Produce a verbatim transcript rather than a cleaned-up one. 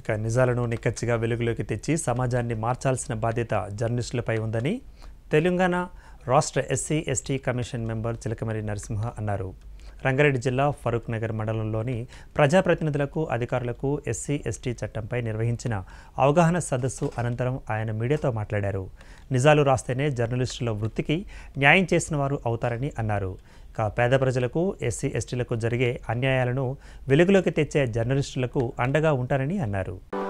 ఇక నిజాలను నిక్కచ్చిగా వెలుగులోకి తెచ్చి సమాజాన్ని మార్చాల్సిన బాధ్యత జర్నలిస్టులపై ఉందని తెలంగాణ రాష్ట్ర SC ST commission member Chilakamari Narasimha అన్నారు. రంగారెడ్డి జిల్లా ఫరూక్ నగర్ మండలంలోని ప్రజాప్రతినిధులకు అధికారులకు ఎస్సీ ఎస్టీ చట్టంపై నిర్వహించిన అవగాహన సదస్సు అనంతరం ఆయన మీడియాతో మాట్లాడారు. నిజాలు రాస్తేనే జర్నలిస్టుల వృత్తికి న్యాయం చేసిన వారు అవుతారని అన్నారు. ఇక పేద ప్రజలకు ఎస్సీ ఎస్టీలకు జరిగే అన్యాయాలను వెలుగులోకి తెచ్చే జర్నలిస్టులకు అండగా ఉంటారని అన్నారు.